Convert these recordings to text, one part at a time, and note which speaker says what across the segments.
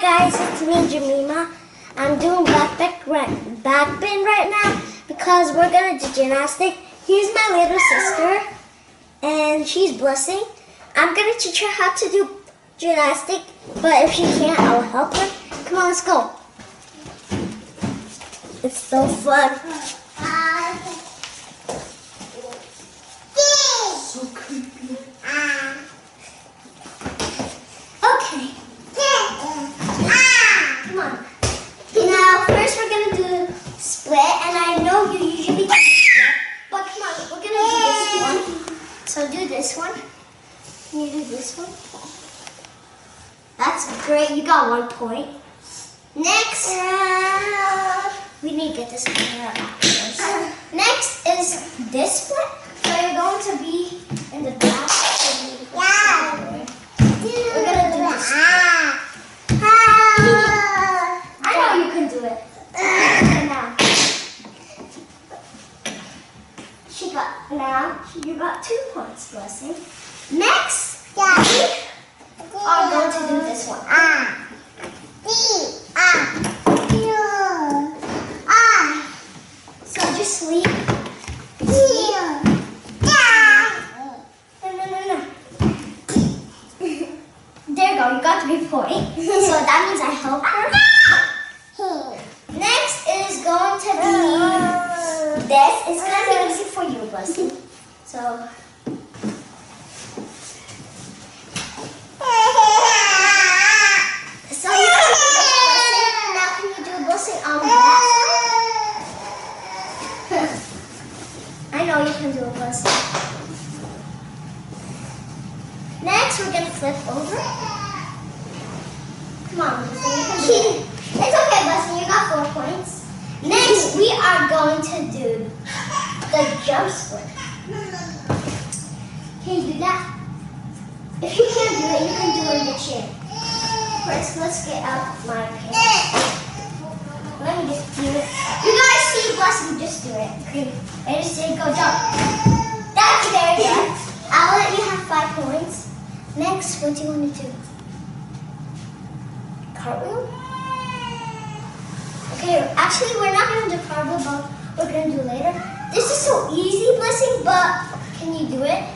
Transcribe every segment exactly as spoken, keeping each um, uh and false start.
Speaker 1: guys, it's me, Jemima. I'm doing back, back, right, back bend right now because we're going to do gymnastics. Here's my little sister, and she's Blessing. I'm going to teach her how to do gymnastics, but if she can't, I'll help her. Come on, let's go. It's so fun. So creepy. Okay. Come on. Now, first we're going to do split, and I know you usually do split, but come on, we're going to do this one. So do this one. You do this one. That's great. You got one point. Next, uh, we need to get this camera out first. Next is this split. So you're going to be in the back. Yeah. We're going to do this split. I know you can do it. Now, she got, now you got two points, Blessing. Next, yeah. we are going to do this one. Ah. Ah. Ah. So just sleep. Sleep. No, no, no, no. There you go. You got three points. So that means I help her. Next is going to be this. It's going to be easy for you, Blessing. So. So you can do Blessing. Now can you do Blessing on that? I know you can do a Blessing. Next, we're going to flip over. Come on, Blessing, you can do it. It's okay, Blessing, you got four points. Next, we are going to do the jump split. Can you do that? If you can't do it, you can do it in the chair. First, let's get out my pants. Let me just do it. You guys see Blessing just do it. Okay, I just say go jump. That's very good. I'll let you have five points. Next, what do you want to do? Cartwheel? Okay, actually we're not going to do cartwheel, but we're going to do later. This is so easy, Blessing, but can you do it?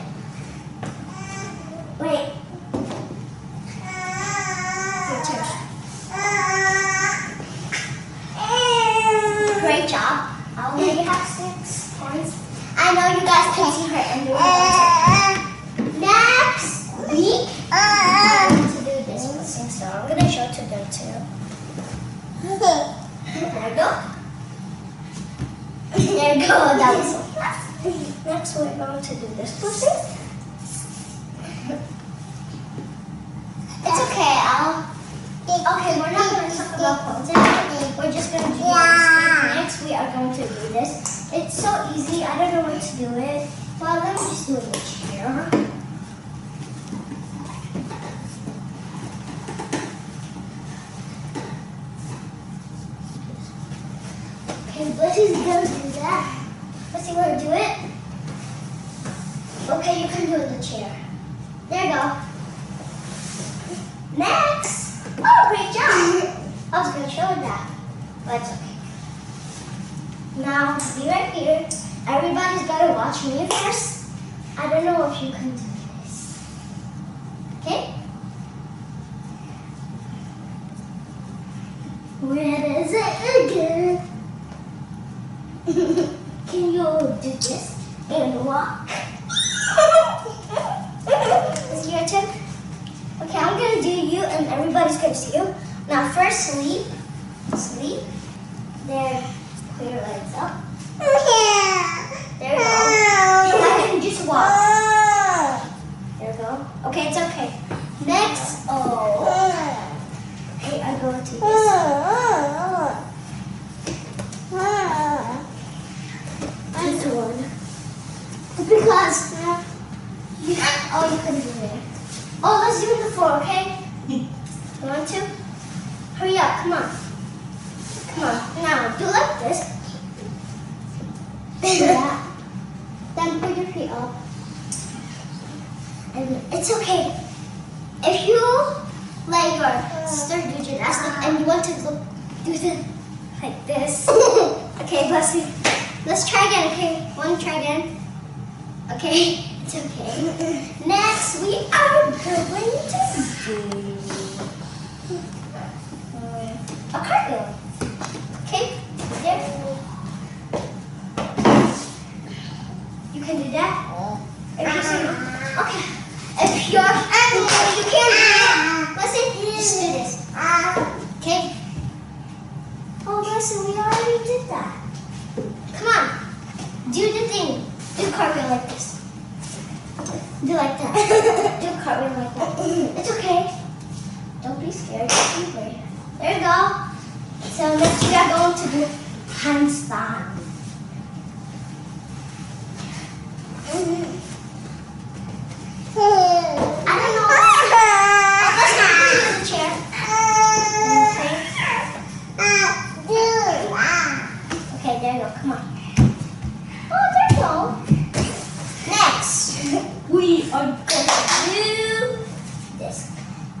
Speaker 1: Wait. Your turn. Great job. I already have six points. I know you guys can see her and do it. Next week, I'm going to do this Blessing, so I'm going to show it to them too. There you go. There you go. That was so fast. Next, we're going to do this Blessing. It's okay. I'll. Okay, we're not going to talk about points. We're just going to do this. Next, we are going to do this. It's so easy. I don't know what to do it. Well, let me just do it in the chair. Okay, Blessing's going to do that. Let's see where to do it. Okay, you can do it in the chair. There you go. Next. Oh, great job. I was going to show you that, but it's okay. Now, be right here. Everybody's got to watch me first. I don't know if you can do this. Okay? Where is it again? Can you do this and walk? Is it your turn? Okay, I'm going to do you and everybody's going to see you. Now first sleep. Sleep. There. Put your legs up. There you go. I can just walk. There you go. Okay, it's okay. Next. Oh. Okay, I go to this. This one. Because you, oh, you can do it. Oh, let's do the floor, okay? You want to? Hurry up, come on. Come on. Now, do like this. Do that. Then put your feet up. And it's okay. If you let your sister do gymnastics and you want to look, do the, like this. Okay, let's see. Let's try again, okay? Want to try again? Okay, it's okay. Next, we are going to do um, a cartwheel. Okay, there. You can do that. If you see, okay. If you're, if you can't do it, listen, just do this. Okay. Oh, listen, we already did that. Come on, do the thing. Do cartwheel like this. Do like that. Do cartwheel like that. It's okay. Don't be scared. Don't be brave. There you go. So next we are going to do handstand. Mm-hmm. I don't know. Oh, let's not do the chair. Okay. Okay, there you go. Come on. Oh, there you go. Next, we are going to do this.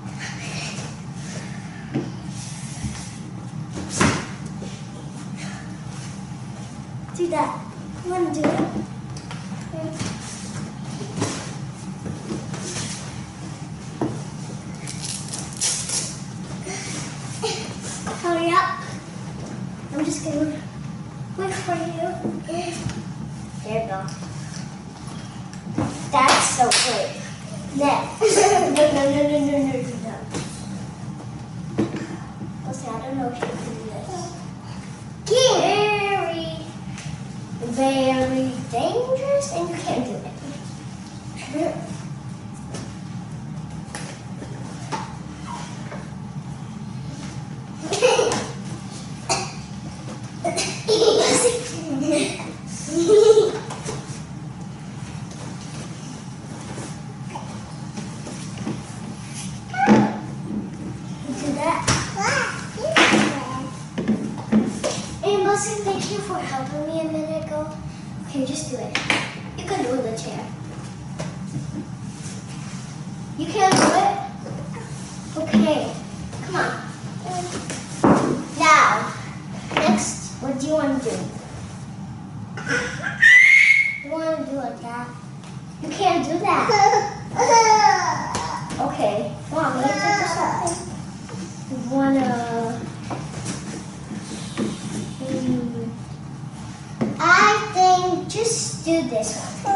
Speaker 1: Do that. You want to do it? Hurry up. I'm just going to wait for you. There you go. That's so great. Next. no, no, no, no, no, no, no, no. Listen, I don't know if you can do this. Very, very dangerous, and you can't do it. Thank you for helping me a minute ago. Okay, just do it. You can do the chair. You can't do it? Okay, come on. Now, next, what do you want to do? You want to do like that? You can't do that. Okay, come on, let me take this off. You want to... I think just do this one.